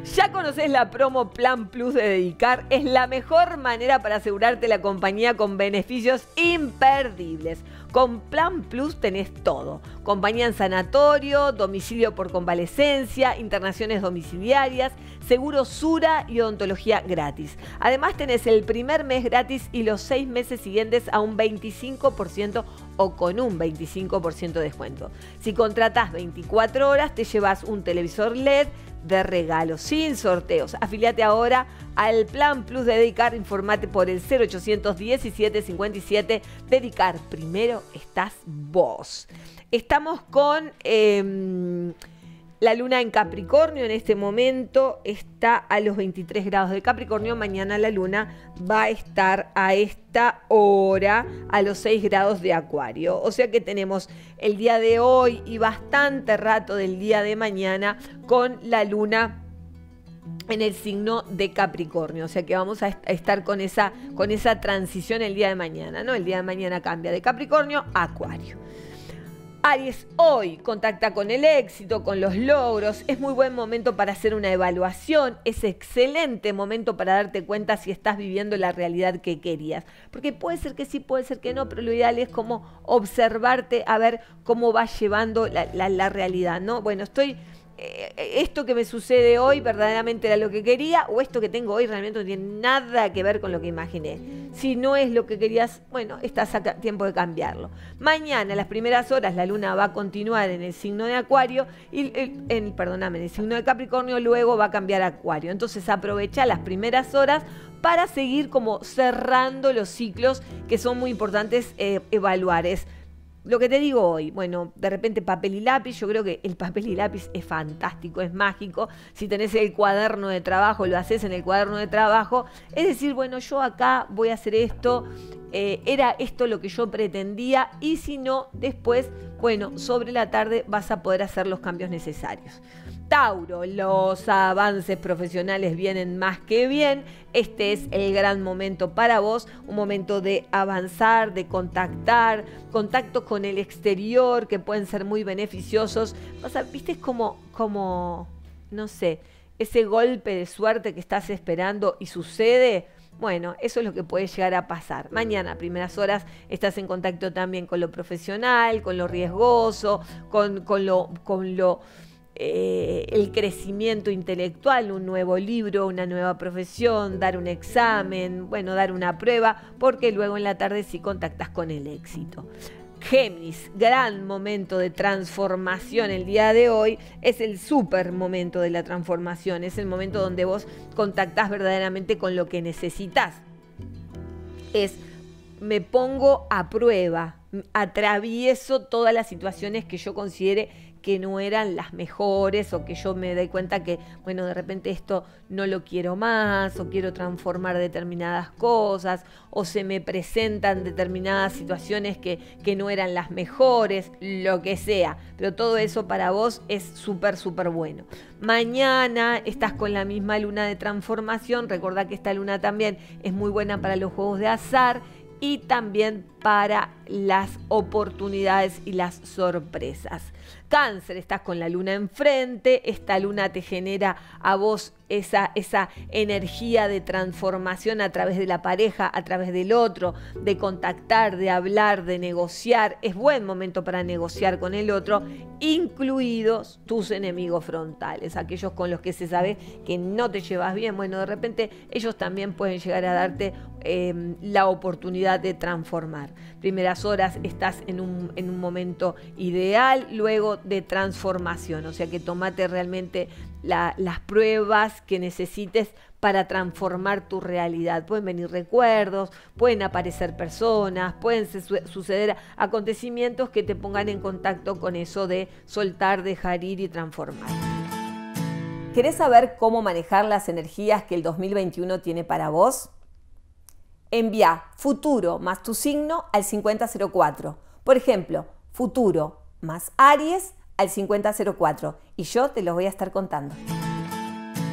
¿Ya conoces la promo Plan Plus de Dedicar? Es la mejor manera para asegurarte la compañía con beneficios imperdibles. Con Plan Plus tenés todo. Compañía en sanatorio, domicilio por convalecencia, internaciones domiciliarias, seguro Sura y odontología gratis. Además tenés el primer mes gratis y los 6 meses siguientes a un 25% o con un 25% de descuento. Si contratás 24 horas te llevas un televisor LED de regalo, sin sorteos. Afiliate ahora al Plan Plus de Dedicar. Informate por el 0800 17 57. Dedicar, primero estás vos. Estamos con la luna en Capricornio. En este momento está a los 23 grados de Capricornio. Mañana la luna va a estar a esta hora a los 6 grados de Acuario. O sea que tenemos el día de hoy y bastante rato del día de mañana con la luna en el signo de Capricornio. O sea que vamos a estar con esa transición el día de mañana, ¿no? El día de mañana cambia de Capricornio a Acuario. Aries, hoy contacta con el éxito, con los logros. Es muy buen momento para hacer una evaluación. Es excelente momento para darte cuenta si estás viviendo la realidad que querías. Porque puede ser que sí, puede ser que no, pero lo ideal es como observarte a ver cómo vas llevando la realidad, ¿no? Bueno, esto que me sucede hoy verdaderamente era lo que quería, o esto que tengo hoy realmente no tiene nada que ver con lo que imaginé. Si no es lo que querías, bueno, estás a tiempo de cambiarlo. Mañana, a las primeras horas, la luna va a continuar en el signo de Acuario, en el signo de Capricornio, luego va a cambiar a Acuario. Entonces aprovecha las primeras horas para seguir como cerrando los ciclos que son muy importantes evaluar. Lo que te digo hoy, bueno, de repente papel y lápiz. Yo creo que el papel y lápiz es fantástico, es mágico. Si tenés el cuaderno de trabajo, lo haces en el cuaderno de trabajo. Es decir, bueno, yo acá voy a hacer esto, era esto lo que yo pretendía, y si no, después, bueno, sobre la tarde vas a poder hacer los cambios necesarios. Tauro, los avances profesionales vienen más que bien. Este es el gran momento para vos, un momento de avanzar, de contactos con el exterior que pueden ser muy beneficiosos. O sea, viste, es como, no sé, ese golpe de suerte que estás esperando y sucede. Bueno, eso es lo que puede llegar a pasar. Mañana, a primeras horas, estás en contacto también con lo profesional, con lo riesgoso, con el crecimiento intelectual, un nuevo libro, una nueva profesión, dar un examen, bueno, dar una prueba, porque luego en la tarde sí contactas con el éxito. Géminis, gran momento de transformación el día de hoy. Es el súper momento de la transformación, es el momento donde vos contactás verdaderamente con lo que necesitas. Me pongo a prueba, atravieso todas las situaciones que yo considere que no eran las mejores, o que yo me doy cuenta que, bueno, de repente esto no lo quiero más, o quiero transformar determinadas cosas, o se me presentan determinadas situaciones que no eran las mejores, lo que sea. Pero todo eso para vos es súper, súper bueno. Mañana estás con la misma luna de transformación. Recordá que esta luna también es muy buena para los juegos de azar y también para las oportunidades y las sorpresas. Cáncer, estás con la luna enfrente. Esta luna te genera a vos esa energía de transformación a través de la pareja, a través del otro, de contactar, de hablar, de negociar. Es buen momento para negociar con el otro, incluidos tus enemigos frontales, aquellos con los que se sabe que no te llevas bien. Bueno, de repente ellos también pueden llegar a darte la oportunidad de transformar. Primeras horas estás en un momento ideal, luego de transformación. O sea que tomate realmente las pruebas que necesites para transformar tu realidad. Pueden venir recuerdos, pueden aparecer personas, pueden suceder acontecimientos que te pongan en contacto con eso de soltar, dejar ir y transformar. ¿Querés saber cómo manejar las energías que el 2021 tiene para vos? Envía futuro más tu signo al 5004. Por ejemplo, futuro más Aries al 5004. Y yo te los voy a estar contando.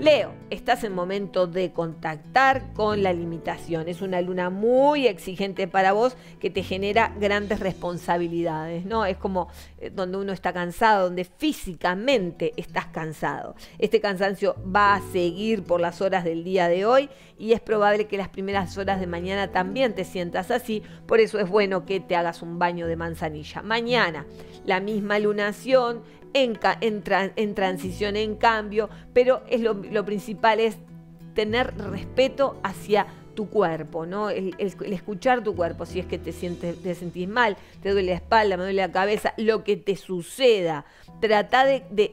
Leo, estás en momento de contactar con la limitación. Es una luna muy exigente para vos que te genera grandes responsabilidades, ¿no? Es como donde uno está cansado, donde físicamente estás cansado. Este cansancio va a seguir por las horas del día de hoy y es probable que las primeras horas de mañana también te sientas así. Por eso es bueno que te hagas un baño de manzanilla. Mañana, la misma lunación, en transición, en cambio, pero lo principal es tener respeto hacia tu cuerpo, ¿no? El escuchar tu cuerpo, si es que te sentís mal, te duele la espalda, me duele la cabeza, lo que te suceda. Trata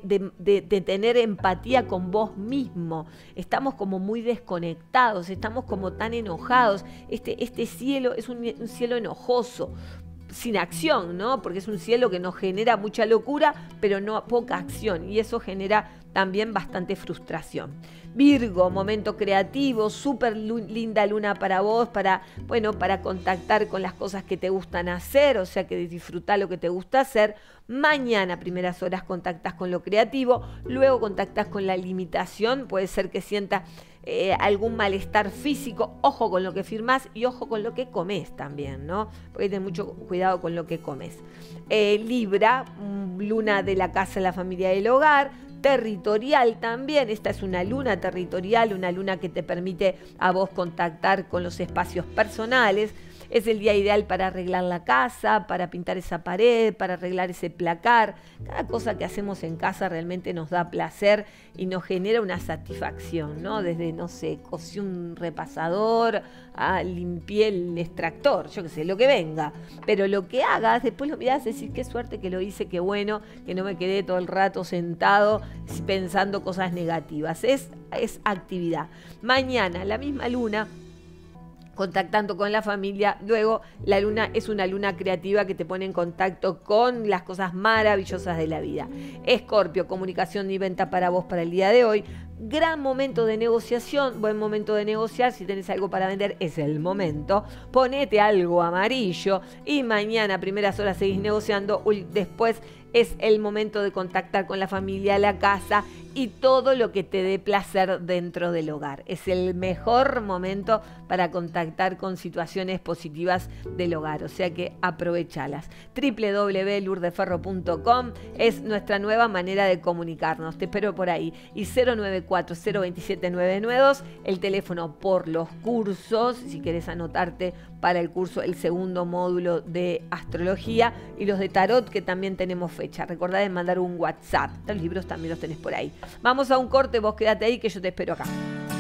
de tener empatía con vos mismo. Estamos como muy desconectados, estamos como tan enojados. Este cielo es un cielo enojoso, sin acción, ¿no? Porque es un cielo que nos genera mucha locura, pero no poca acción, y eso genera también bastante frustración. Virgo, momento creativo, súper linda luna para vos, para contactar con las cosas que te gustan hacer, o sea que disfrutá lo que te gusta hacer. Mañana, primeras horas, contactás con lo creativo, luego contactás con la limitación, puede ser que sientas algún malestar físico, ojo con lo que firmás y ojo con lo que comes también, ¿no? Porque ten mucho cuidado con lo que comes. Libra, luna de la casa, la familia, del hogar, territorial también. Esta es una luna territorial, una luna que te permite a vos contactar con los espacios personales. Es el día ideal para arreglar la casa, para pintar esa pared, para arreglar ese placar. Cada cosa que hacemos en casa realmente nos da placer y nos genera una satisfacción, ¿no? Desde, no sé, cosí un repasador, limpié el extractor, yo qué sé, lo que venga. Pero lo que hagas, después lo mirás y decís, qué suerte que lo hice, qué bueno, que no me quedé todo el rato sentado pensando cosas negativas. Es actividad. Mañana, la misma luna, contactando con la familia. Luego, la luna es una luna creativa que te pone en contacto con las cosas maravillosas de la vida. Escorpio, comunicación y venta para vos para el día de hoy. Gran momento de negociación, buen momento de negociar. Si tenés algo para vender, es el momento. Ponete algo amarillo y mañana, primeras horas, seguís negociando. Después es el momento de contactar con la familia, la casa y todo lo que te dé placer dentro del hogar. Es el mejor momento para contactar con situaciones positivas del hogar, o sea que aprovechalas. www.lourdesferro.com es nuestra nueva manera de comunicarnos. Te espero por ahí. Y 094-027-992, el teléfono por los cursos, si querés anotarte para el curso, el segundo módulo de astrología, y los de tarot, que también tenemos fecha. Recordá de mandar un WhatsApp. Los libros también los tenés por ahí. Vamos a un corte, vos quédate ahí que yo te espero acá.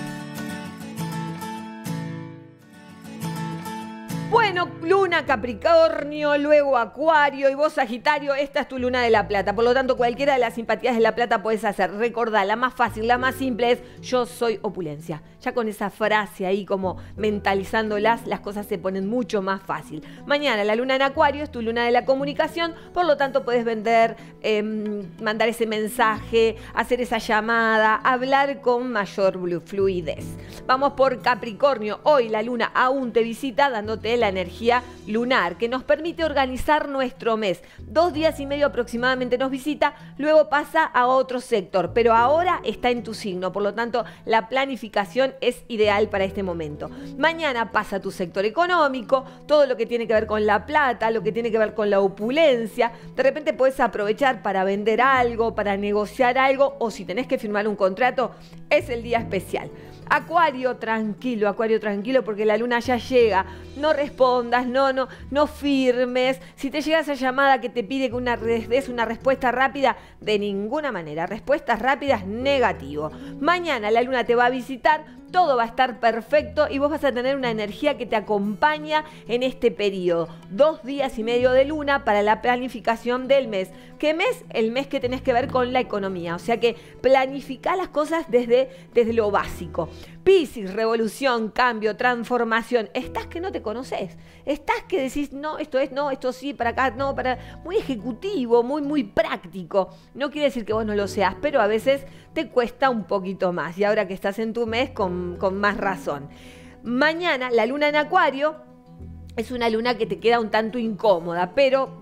Bueno, luna Capricornio, luego Acuario y vos Sagitario, esta es tu luna de la plata. Por lo tanto, cualquiera de las simpatías de la plata puedes hacer. Recordá, la más fácil, la más simple es yo soy opulencia. Ya con esa frase ahí como mentalizándolas, las cosas se ponen mucho más fácil. Mañana la luna en Acuario es tu luna de la comunicación, por lo tanto puedes vender, mandar ese mensaje, hacer esa llamada, hablar con mayor fluidez. Vamos por Capricornio. Hoy la luna aún te visita dándote la energía lunar que nos permite organizar nuestro mes. 2 días y medio aproximadamente nos visita, luego pasa a otro sector, pero ahora está en tu signo, por lo tanto la planificación es ideal para este momento. Mañana pasa a tu sector económico, todo lo que tiene que ver con la plata, lo que tiene que ver con la opulencia. De repente puedes aprovechar para vender algo, para negociar algo, o si tenés que firmar un contrato, es el día especial. Acuario tranquilo, porque la luna ya llega. No respondas, no firmes. Si te llega esa llamada que te pide que des una respuesta rápida, de ninguna manera. Respuestas rápidas, negativo. Mañana la luna te va a visitar. Todo va a estar perfecto y vos vas a tener una energía que te acompaña en este periodo. 2 días y medio de luna para la planificación del mes. ¿Qué mes? El mes que tenés que ver con la economía. O sea que planificá las cosas desde lo básico. Piscis, revolución, cambio, transformación. Estás que no te conoces. Estás que decís, no, esto es, no, esto sí, para acá, no, para... Muy ejecutivo, muy práctico. No quiere decir que vos no lo seas, pero a veces te cuesta un poquito más. Y ahora que estás en tu mes, con más razón. Mañana, la luna en Acuario es una luna que te queda un tanto incómoda, pero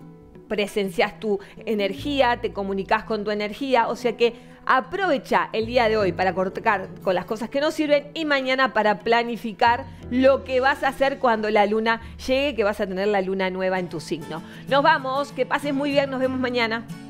presencias tu energía, te comunicas con tu energía, o sea que aprovecha el día de hoy para cortar con las cosas que no sirven y mañana para planificar lo que vas a hacer cuando la luna llegue, que vas a tener la luna nueva en tu signo. Nos vamos, que pases muy bien, nos vemos mañana.